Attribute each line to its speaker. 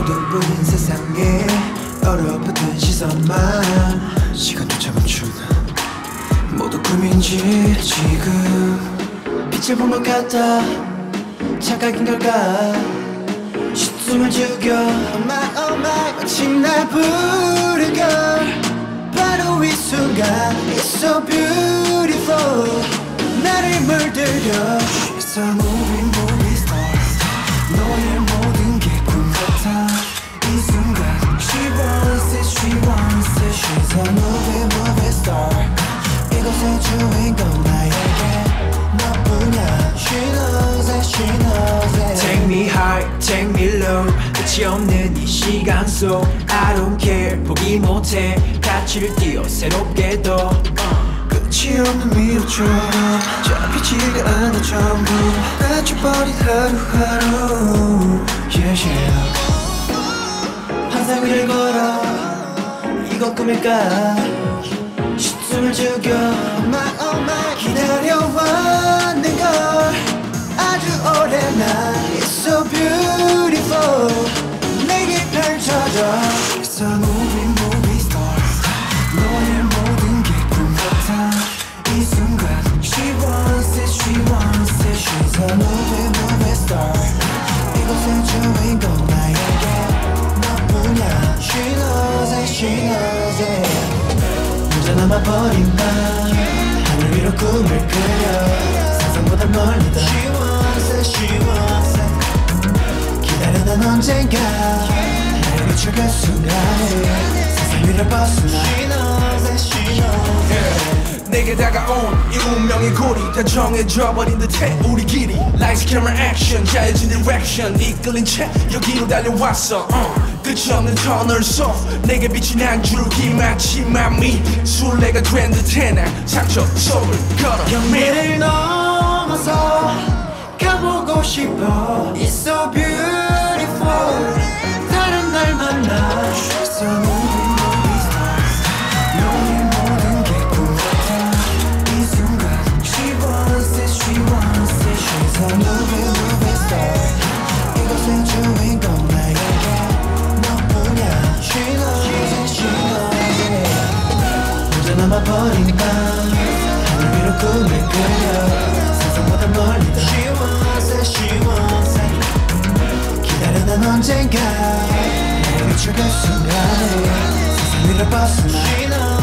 Speaker 1: 어두운 세상에 얼어붙은 시선만 시간조차 멈춘 모두 꿈인지 지금 빛을 본 것 같아 착각인 걸까 숨을 죽여 Oh my oh my 마침 날 부른 걸 바로 이 순간 It's so beautiful 나를 물들여 She's a moving movie star 너의 모든 게 꿈 같아 이 순간 She wants it she wants it She's a moving movie star 이곳의 주인공 나에게 너뿐이야 She knows it she knows it Take me high take me low 끝이 없는 이 시간 속 I don't care 포기 못해 가치를 띄어 새롭게 더 끝이 없는 미로처럼 잡히지가 않아 전부 갇혀버린 하루하루 yeah, yeah. 항상 위를 걸어 이건 꿈일까 숨을 죽여 oh my 기다려왔는 걸 아주 오래 난 It's so beautiful 내게 펼쳐져 It's a moving movie star 너의 모든 게 꿈 같아 이 순간 She wants it she wants it She's a moving movie star 이곳의 주인공 나에게 너뿐이야 She knows it she knows it 혼자 남아버린 밤 하늘 위로 꿈을 그려 상상보다 멀리다 She wants it she wants it 기다려 난 언젠가 나를 비출 그 순간에 세상 위를 벗어나 She knows it she knows it
Speaker 2: 내게 다가온 이 운명의 고리 다 정해져버린 듯해 우리 길이 Lights, camera, action 자유진 direction 이끌린 채 여기로 달려왔어 끝이 없는 터널 속 내게 비친 한 줄기 마치 맘이 술래가 된 듯해 난 상처 속을 걸어
Speaker 1: 경미를 넘어서 가보고 싶어 It's so beautiful 다른 날 만나 She's a moving movie star 너의 모든 게 꿈 같아 이 순간 She wants it she wants it She's a moving movie star 이곳의 주인공 나에게 너뿐이야 She knows it she knows it 혼자 남아버린 밤 하늘 위로 꿈을 그려 상상보다 멀리다 She wants it she wants it 기다려 난 언젠가 나를 비출 그 순간에 세상 위를 벗어나